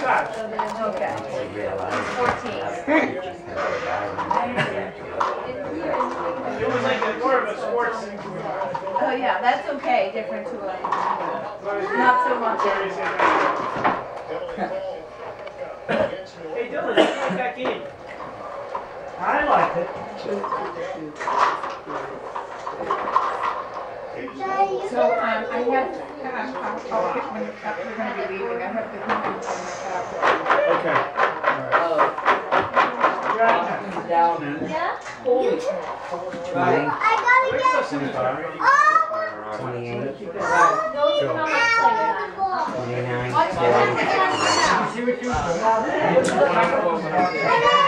Okay. 14. It was like more of a sports. Oh yeah, that's okay. Different to a not so much. Hey Dylan, you like that game? I liked it. So I have I'll pick when we're going to be leaving. I have the humans on my tablet. Okay. Down in. Yeah? Holy. I gotta get 28. those are how much later. 29. What's the See what you were doing?